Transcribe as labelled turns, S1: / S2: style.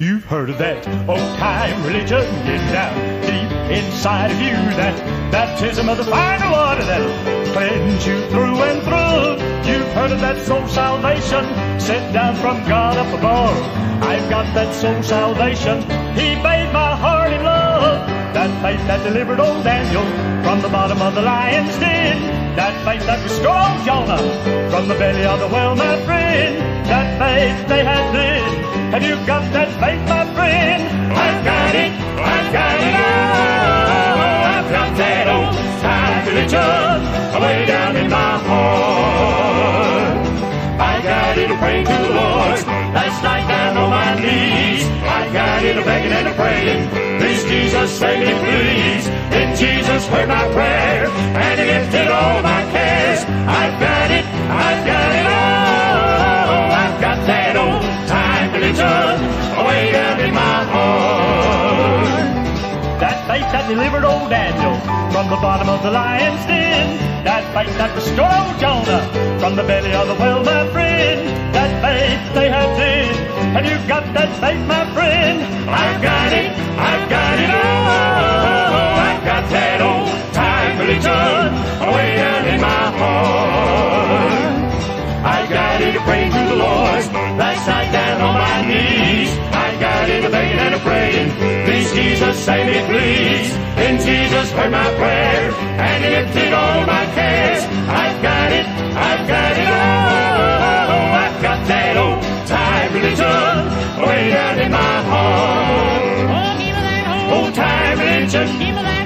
S1: You've heard of that old-time religion, getting down deep inside of you. That baptism of the fire water that'll cleanse you through and through. You've heard of that soul salvation sent down from God up above. I've got that soul salvation. He made my heart in love. That faith that delivered old Daniel from the bottom of the lion's den. That faith that restored old Jonah from the belly of the whale, my friend. That faith they had then. Have you got that faith, my friend? I've got it, I've got it, oh, I've got that old time religion way down in my heart. I got it a-praying to the Lord last night down on my knees. I got it a-begging and a-praying, please Jesus, save me please. Then Jesus heard my prayer and He lifted all my cares. I've got it, I've got it, oh, I've got that old time religion way down in my heart. That faith that delivered old Daniel from the bottom of the lion's den. That faith that restored old Jonah from the belly of the whale, my friend. That faith they had then. Have you got that faith, my friend? I've got it, I've got it, oh, I've got that old time religion way down in my heart. I got it a-praying to the Lord last night down on my knees. I got it a-begging and a-praying, please Jesus, save me please. Then Jesus heard my prayer and He lifted all my cares. I've got it, I've got it, oh, I've got that old time religion way down in my heart.
S2: Oh, give me that
S1: Old time religion,
S2: give me that